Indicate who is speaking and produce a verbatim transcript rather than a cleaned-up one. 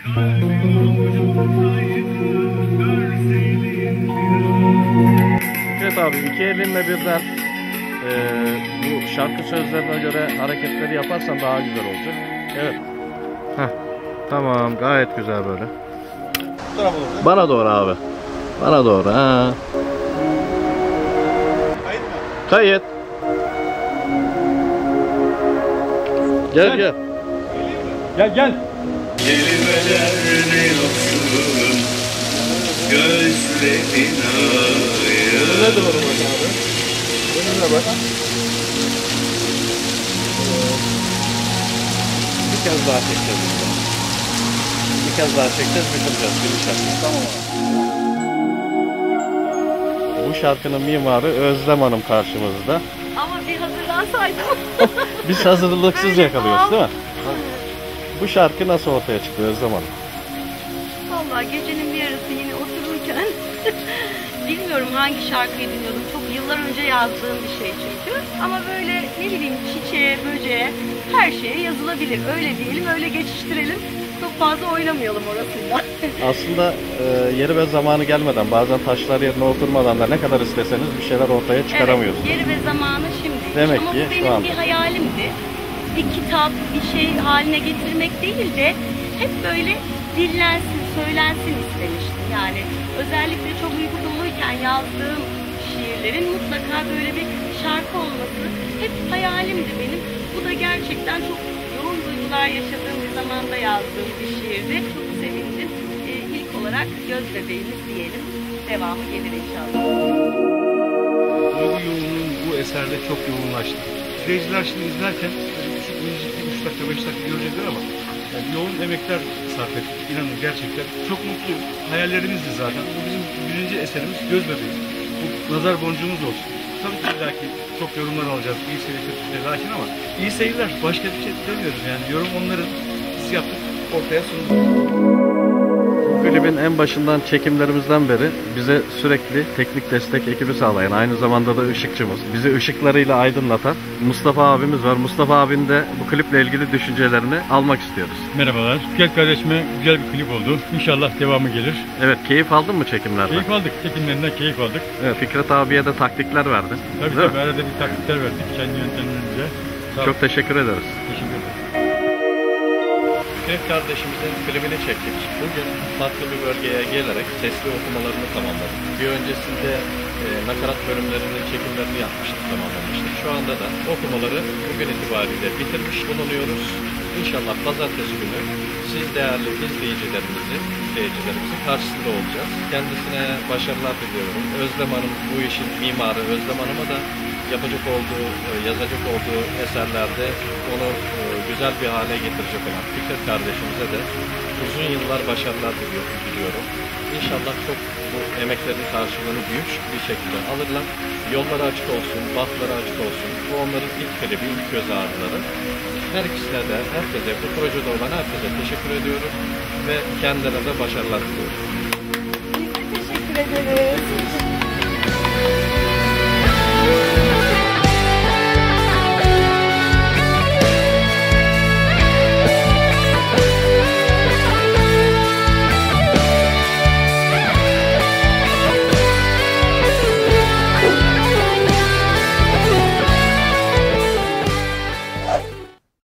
Speaker 1: Evet abi, iki elinle birden e, bu şarkı sözlerine göre hareketleri yaparsan daha güzel olacak. Evet. Heh. Tamam, gayet güzel böyle. Bana doğru abi. Bana doğru. Ha. Kayıt mı? Kayıt. Gel gel.
Speaker 2: Gel gel.
Speaker 3: Kelimeler ne yoksun gözlerin ayı.
Speaker 1: Ne de var orada abi? Önüne bak. Bir kez daha çekeceğiz. Bir kez daha çekeceğiz, bitireceğiz. Bir şarkı. Tamam abi. Bu şarkının mimarı Özlem Hanım karşımızda.
Speaker 4: Ama bir hazırlansaydım.
Speaker 1: Biz hazırlıksız yakalıyoruz değil mi? Bu şarkı nasıl ortaya çıktı Özlem Hanım?
Speaker 4: Vallahi gecenin bir yarısı yine otururken bilmiyorum hangi şarkıyı dinliyordum. Çok yıllar önce yazdığım bir şey çünkü. Ama böyle ne bileyim çiçeğe, böceğe, her şeye yazılabilir. Öyle diyelim, öyle geçiştirelim. Çok fazla oynamayalım orasıyla.
Speaker 1: Aslında e, yeri ve zamanı gelmeden, bazen taşlar yerine oturmadan da ne kadar isteseniz bir şeyler ortaya çıkaramıyorsunuz.
Speaker 4: Evet, yeri ve zamanı şimdi.
Speaker 1: Demek
Speaker 4: Ama
Speaker 1: ki
Speaker 4: bu
Speaker 1: şu
Speaker 4: benim
Speaker 1: anda.
Speaker 4: bir hayalimdi. Bir kitap, bir şey haline getirmek değil de hep böyle dillensin, söylensin istemiştim. Yani özellikle çok uyku doluyken yazdığım şiirlerin mutlaka böyle bir şarkı olması hep hayalimdi benim. Bu da gerçekten çok yoğun duygular yaşadığım bir zamanda yazdığım bir şiirdi. Çok sevindim. Ee, ilk olarak göz bebeğimiz diyelim. Devamı gelir inşallah.
Speaker 2: Duygu yoğunluğu bu eserde çok yoğunlaştı. İzleyiciler şimdi izlerken şu müzikte üç dakika beş dakika görecekler ama yani yoğun emekler sarf ettik. İnanın gerçekten çok mutluyum. Hayallerimizdi zaten. Bu bizim birinci eserimiz Göz Bebeği. Bu nazar boncuğumuz olsun. Tabii ki belki çok yorumlar alacağız. İyi seyir, kötü seyir, lakin ama iyi seyirler. Başka bir şey demiyoruz yani. Yorum onların, biz yaptık, ortaya sunduk.
Speaker 1: Klibin en başından çekimlerimizden beri bize sürekli teknik destek ekibi sağlayan, aynı zamanda da ışıkçımız, bizi ışıklarıyla aydınlatan Mustafa abimiz var. Mustafa abinin de bu kliple ilgili düşüncelerini almak istiyoruz.
Speaker 5: Merhabalar. Fikret kardeşime güzel bir klip oldu. İnşallah devamı gelir.
Speaker 1: Evet, keyif aldın mı çekimlerden?
Speaker 5: Keyif aldık. Çekimlerinden keyif aldık.
Speaker 1: Evet, Fikret abiye de taktikler verdin.
Speaker 5: Tabii tabii arada bir taktikler verdik kendi yöntemlerimize.
Speaker 1: Çok teşekkür ederiz.
Speaker 5: Teşekkür ederim.
Speaker 1: Fikret kardeşimizin klibini çektik. Bugün farklı bir bölgeye gelerek sesli okumalarını tamamladık. Bir öncesinde e, nakarat bölümlerinin çekimlerini yapmıştık, tamamlamıştık. Şu anda da okumaları bugün itibariyle bitirmiş bulunuyoruz. İnşallah pazartesi günü siz değerli izleyicilerimizi, izleyicilerimizin karşısında olacağız. Kendisine başarılar diliyorum. Özlem Hanım bu işin mimarı. Özlem Hanım'a da yapacak olduğu, yazacak olduğu eserlerde onu güzel bir hale getirecek olan Fikret kardeşimize de uzun yıllar başarılar diliyorum. İnşallah çok bu emeklerin karşılığını büyük bir şekilde alırlar. Yolları açık olsun, bahtları açık olsun. Bu onların ilk klibi, ilk göz ağrıları. Her ikisine de, herkese, bu projede olan herkese teşekkür ediyorum ve kendilerine de başarılar diliyorum.
Speaker 4: Biz de teşekkür ederiz.